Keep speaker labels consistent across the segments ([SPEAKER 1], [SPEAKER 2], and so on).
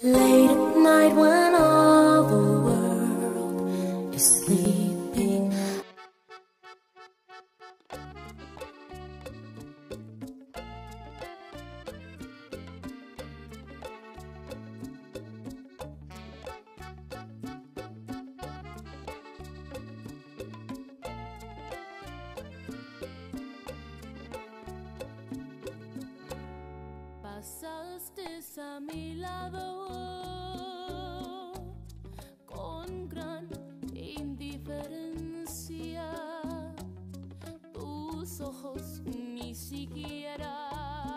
[SPEAKER 1] Late at night when all the world is sleeping,
[SPEAKER 2] pasaste a mi lado con gran indiferencia. Tus ojos ni siquiera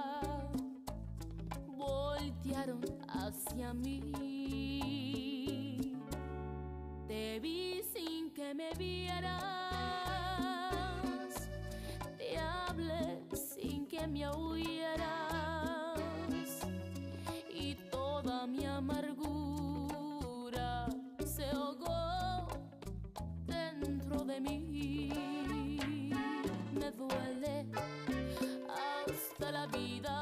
[SPEAKER 2] voltearon hacia mí. Te vi sin que me vieras, te hablé sin que me oyeras, y toda mi amargura se ahogó dentro de mí. Me duele hasta la vida